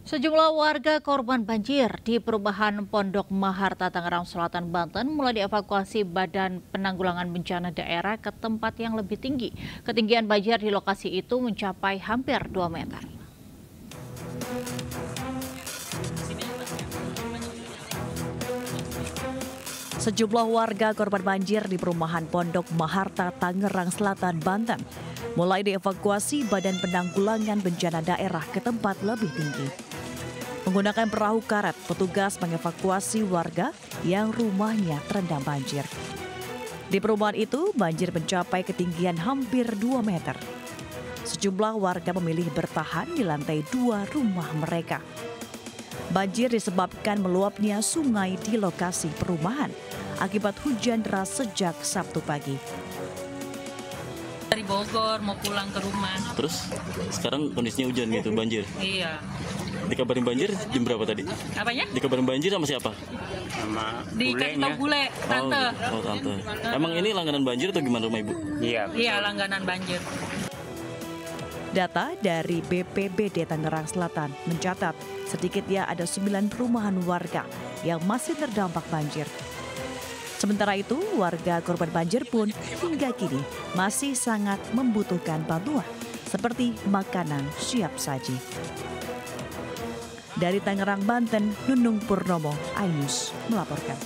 Sejumlah warga korban banjir di perumahan Pondok Maharta, Tangerang Selatan, Banten mulai dievakuasi Badan Penanggulangan Bencana Daerah ke tempat yang lebih tinggi. Ketinggian banjir di lokasi itu mencapai hampir 2 meter. Sejumlah warga korban banjir di perumahan Pondok Maharta, Tangerang Selatan, Banten mulai dievakuasi Badan Penanggulangan Bencana Daerah ke tempat lebih tinggi. Menggunakan perahu karet, petugas mengevakuasi warga yang rumahnya terendam banjir. Di perumahan itu, banjir mencapai ketinggian hampir 2 meter. Sejumlah warga memilih bertahan di lantai 2 rumah mereka. Banjir disebabkan meluapnya sungai di lokasi perumahan akibat hujan deras sejak Sabtu pagi. Dari Bogor mau pulang ke rumah. Terus sekarang kondisinya hujan gitu, banjir. Iya. Dikabarin banjir jam berapa tadi? Apanya? Dikabarin banjir sama siapa? Sama Dikasih tahu bule, tante. Oh, tante. Emang ini langganan banjir atau gimana rumah ibu? Iya. Iya, langganan banjir. Data dari BPBD Tangerang Selatan mencatat sedikitnya ada 9 perumahan warga yang masih terdampak banjir. Sementara itu, warga korban banjir pun hingga kini masih sangat membutuhkan bantuan seperti makanan siap saji. Dari Tangerang, Banten, Nunung Purnomo, iNews melaporkan.